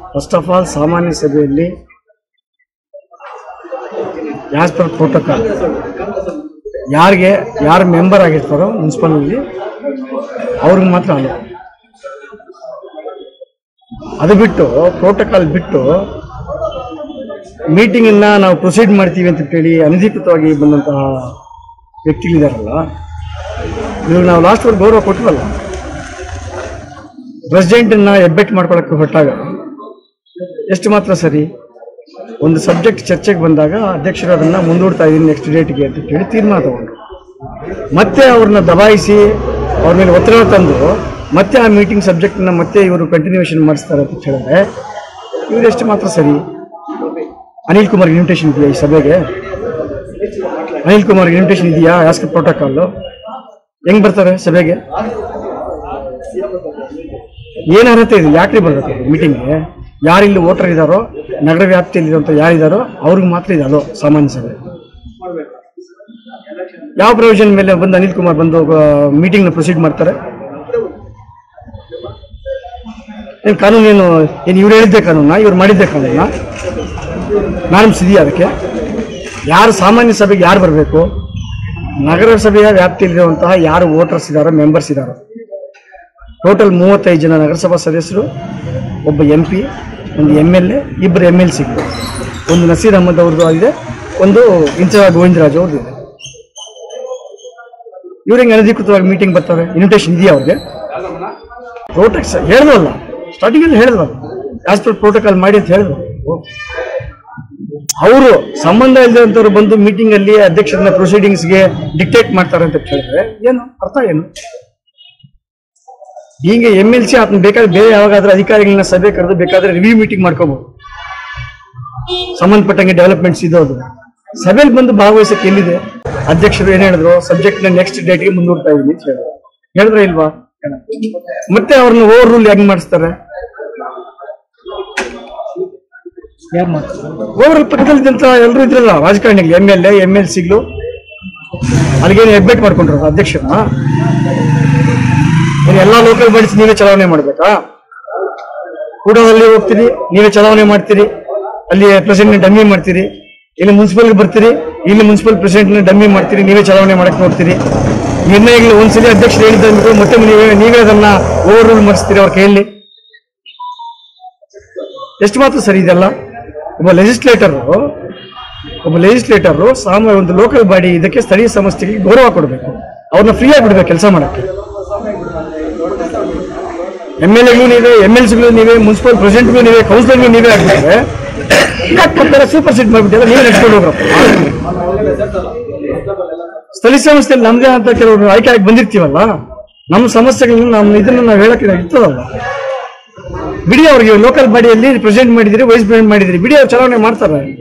First of all ಸಾಮಾನ್ಯ ಸಭೆಯಲ್ಲಿ as per protocol ಯಾರು ಮೆಂಬರ್ ಆಗಿರ್ತಾರೋ ಮುನ್ಸಿಪಲ್ನಲ್ಲಿ ಅವ್ರಿಗೆ ಮಾತ್ರ ಅಲ್ಲ. ಅದು ಬಿಟ್ಟು ಪ್ರೋಟೋಕಾಲ್ ಬಿಟ್ಟು ಮೀಟಿಂಗನ್ನ ನಾವು ಪ್ರೊಸೀಡ್ ಮಾಡ್ತೀವಿ ಅಂತ ಹೇಳಿ ಅನಧಿಕೃತವಾಗಿ ಬಂದಂತಹ ವ್ಯಕ್ತಿಗಳಿದಾರಲ್ಲ, ಇವಾಗ ನಾವು ಲಾಸ್ಟ್ ವರ್ಗ ಗೌರವ ಕೊಟ್ಟವಲ್ಲ. ಪ್ರೆಸಿಡೆಂಟನ್ನ ಎಬ್ಬೆಟ್ ಮಾಡ್ಕೊಳಕ್ಕೆ ಹೊರಟಾಗ ಎಷ್ಟು ಮಾತ್ರ ಸರಿ, ಒಂದು ಸಬ್ಜೆಕ್ಟ್ ಚರ್ಚೆಗೆ ಬಂದಾಗ ಅಧ್ಯಕ್ಷರು ಅದನ್ನ ಮುಂದೂಡ್ತಾ ಇದ್ದೀನಿ ನೆಕ್ಸ್ಟ್ ಡೇಟ್ಗೆ ಅಂತ ಹೇಳಿ ತೀರ್ಮಾನ ತಗೊಂಡ್ರು. ಮತ್ತೆ ಅವ್ರನ್ನ ದಬಾಯಿಸಿ ಅವ್ರ ಮೇಲೆ ಒತ್ತಡ ತಂದು ಮತ್ತೆ ಆ ಮೀಟಿಂಗ್ ಸಬ್ಜೆಕ್ಟ್ನ ಮತ್ತೆ ಇವರು ಕಂಟಿನ್ಯೂಷನ್ ಮಾಡಿಸ್ತಾರೆ ಅಂತ ಹೇಳಿದ್ರೆ ಇವರು ಎಷ್ಟು ಮಾತ್ರ ಸರಿ. ಅನಿಲ್ ಕುಮಾರ್ ಇನ್ವಿಟೇಷನ್ ಇದೆಯಾ ಈ ಸಭೆಗೆ? ಅನಿಲ್ ಕುಮಾರ್ ಇನ್ವಿಟೇಷನ್ ಇದೆಯಾ? ಆಸ್ ಪರ್ ಪ್ರೋಟೋಕಾಲ್ ಹೆಂಗ್ ಬರ್ತಾರೆ ಸಭೆಗೆ? ಏನ್ ಅರ್ಹತೆ ಇದೆ? ಯಾಕ್ರಿ ಬರ್ಬೇಕು ಮೀಟಿಂಗ್ಗೆ? ಯಾರಿಲ್ಲಿ ವೋಟರ್ ಇದ್ದಾರೋ, ನಗರ ವ್ಯಾಪ್ತಿಯಲ್ಲಿರುವಂತ ಯಾರಿದ್ದಾರೋ ಅವ್ರಿಗೆ ಮಾತ್ರ ಇದೆ ಅದು ಸಾಮಾನ್ಯ ಸಭೆ. ಯಾವ ಪ್ರೊವಿಷನ್ ಮೇಲೆ ಬಂದು ಅನಿಲ್ ಕುಮಾರ್ ಬಂದು ಮೀಟಿಂಗ್ ನ ಪ್ರೊಸೀಡ್ ಮಾಡ್ತಾರೆ? ಏನ್ ಕಾನೂನೇನು? ಏನು ಇವ್ರು ಹೇಳಿದ್ದೆ ಕಾನೂನ? ಇವ್ರು ಮಾಡಿದ್ದೆ ಕಾನೂನ? ನಾರ್ಮ್ಸ್ ಇದೆಯಾ ಅದಕ್ಕೆ? ಯಾರು ಸಾಮಾನ್ಯ ಸಭೆಗೆ ಯಾರು ಬರಬೇಕು? ನಗರಸಭೆಯ ವ್ಯಾಪ್ತಿಯಲ್ಲಿರುವಂತಹ ಯಾರು ವೋಟರ್ಸ್ ಇದ್ದಾರೋ, ಮೆಂಬರ್ಸ್ ಇದ್ದಾರೋ, ಟೋಟಲ್ 35 ಜನ ನಗರಸಭಾ ಸದಸ್ಯರು, ಒಬ್ಬ MP, ಒಂದು MLA, ಇಬ್ಬರು MLC, ಒಂದು ನಸೀರ್ ಅಹಮದ್ ಅವ್ರದ್ದು ಆಗಿದೆ, ಒಂದು ಇಂಚರ ಗೋವಿಂದರಾಜ್ ಅವ್ರದ್ದು ಇದೆ. ಇವ್ರಿಗೆ ಅನಧಿಕೃತವಾಗಿ ಮೀಟಿಂಗ್ ಬರ್ತಾರೆ. ಇನ್ವಿಟೇಷನ್ ಇದೆಯಾ ಅವ್ರಿಗೆ? ಪ್ರೋಟೆಕ್ಸ್ ಹೇಳಿದ್ವಲ್ಲ, ಸ್ಟಾರ್ಟಿಂಗ್ ಅಲ್ಲಿ ಹೇಳಿದ್ವಲ್ಲ, ಆಸ್ ಪರ್ ಪ್ರೋಟೋಕಾಲ್ ಮಾಡಿ ಅಂತ ಹೇಳಿದ್ರು. ಅವರು ಸಂಬಂಧ ಇಲ್ಲದಂತವ್ರು ಬಂದು ಮೀಟಿಂಗ್ ಅಲ್ಲಿ ಅಧ್ಯಕ್ಷರನ್ನ ಪ್ರೊಸೀಡಿಂಗ್ಸ್ಗೆ ಡಿಕ್ಟೇಟ್ ಮಾಡ್ತಾರೆ ಅಂತ ಹೇಳಿದ್ರೆ ಏನು ಅರ್ಥ? ಏನು ಹೀಗೆ MLC ಅದನ್ನ ಬೇಕಾದ್ರೆ ಬೇರೆ ಯಾವಾಗಾದ್ರೂ ಅಧಿಕಾರಿಗಳನ್ನ ಸಭೆ ಕರೆದು ಬೇಕಾದ್ರೆ ರಿವ್ಯೂ ಮೀಟಿಂಗ್ ಮಾಡ್ಕೋಬಹುದು, ಸಂಬಂಧಪಟ್ಟಂಗೆ ಡೆವಲಪ್ಮೆಂಟ್ಸ್ ಇದ್ದೋದು. ಸಭೆಯಲ್ಲಿ ಬಂದು ಭಾಗವಹಿಸಕ್ಕೆ ಎಲ್ಲಿದೆ? ಅಧ್ಯಕ್ಷರು ಏನ್ ಹೇಳಿದ್ರು? ಸಬ್ಜೆಕ್ಟ್ ನ ನೆಕ್ಸ್ಟ್ ಡೇಟ್ಗೆ ಮುಂದೂಡ್ತಾ ಇದೀನಿ ಅಂತ ಹೇಳಿದ್ರೆ ಇಲ್ವಾ? ಮತ್ತೆ ಅವ್ರನ್ನ ಓವರ್ ರೂಲ್ ಹೆಂಗ್ ಮಾಡಿಸ್ತಾರೆ? ಓವರ್ ರೂಲ್ ಪಕ್ಕದಲ್ಲಿದ್ದಂತ ಎಲ್ಲರೂ ಇದ್ರಲ್ಲ ರಾಜಕಾರಣಿಗಳು, MLA, MLCಗಳು, ಅಲ್ಲಿಗೇನು ಹೆಬ್ಬೆಟ್ ಮಾಡ್ಕೊಂಡ್ರು ಅಧ್ಯಕ್ಷರನ್ನ? ಎಲ್ಲಾ ಲೋಕಲ್ ಬಾಡೀಸ್ ನೀವೇ ಚಲಾವಣೆ ಮಾಡ್ಬೇಕಾ? ಕೂಡದಲ್ಲಿ ಹೋಗ್ತೀರಿ, ನೀವೇ ಚಲಾವಣೆ ಮಾಡ್ತೀರಿ, ಅಲ್ಲಿ ಪ್ರೆಸಿಡೆಂಟ್ ಡಮ್ಮಿ ಮಾಡ್ತೀರಿ. ಇಲ್ಲಿ ಮುನ್ಸಿಪಲ್ಗೆ ಬರ್ತೀರಿ, ಇಲ್ಲಿ ಮುನ್ಸಿಪಲ್ ಪ್ರೆಸಿಡೆಂಟ್ ಡಮ್ಮಿ ಮಾಡ್ತೀರಿ, ನೀವೇ ಚಲಾವಣೆ ಮಾಡಕ್ ನೋಡ್ತೀರಿ. ನಿರ್ಣಯಗಳು ಒಂದ್ಸಲಿ ಅಧ್ಯಕ್ಷರು ಹೇಳಿದ್ರೆ ಮತ್ತೆ ನೀವೇ ಅದನ್ನ ಓವರ್ ರೂಲ್ ಮಾಡಿಸ್ತೀರಿ ಅವ್ರ ಕೈಯಲ್ಲಿ. ಎಷ್ಟು ಮಾತ್ರ ಸರಿ ಇದೆಲ್ಲ? ಒಬ್ಬ ಲೆಜಿಸ್ಲೇಟರ್ ಒಂದು ಲೋಕಲ್ ಬಾಡಿ ಇದಕ್ಕೆ ಸ್ಥಳೀಯ ಸಂಸ್ಥೆಗೆ ಗೌರವ ಕೊಡಬೇಕು, ಅವ್ರನ್ನ ಫ್ರೀ ಆಗಿ ಬಿಡ್ಬೇಕು ಕೆಲಸ ಮಾಡಕ್ಕೆ. MLAಗಳು ನೀವೇ, MLCಗಳು ನೀವೇ, ಮುನ್ಸಿಪಲ್ ಪ್ರೆಸಿಡೆಂಟ್ಗಳು ನೀವೇ, ಕೌನ್ಸಿಲರ್ಗಳು ನೀವೇ ಆಗ್ಬಿಟ್ರೆ ಯಾಕೆ ಸೂಪರ್ ಸೀಟ್ ಮಾಡ್ಬಿಟ್ಟಿಲ್ಲ? ನೀವೇ ನೆಚ್ಕೊಂಡು ಹೋಗ್ರಪ್ಪ. ಸ್ಥಳೀಯ ಸಂಸ್ಥೆಯಲ್ಲಿ ನಮ್ದೇ ಅಂತ ಕೆಲವರು ಆಯ್ಕೆ ಆಗಿ ಬಂದಿರ್ತೀವಲ್ಲ, ನಮ್ಮ ಸಮಸ್ಯೆಗಳನ್ನ ಇದನ್ನ ನಾವು ಹೇಳಕ್ಕೆ ಇರ್ತದಲ್ಲ. ಬಿಡಿ ಅವ್ರಿಗೆ ಲೋಕಲ್ ಬಾಡಿಯಲ್ಲಿ ಪ್ರೆಸಿಡೆಂಟ್ ಮಾಡಿದಿರಿ, ವೈಸ್ ಪ್ರೆಸಿಡೆಂಟ್ ಮಾಡಿದಿರಿ, ಬಿಡಿ ಅವ್ರು ಚಲಾವಣೆ ಮಾಡ್ತಾರೆ.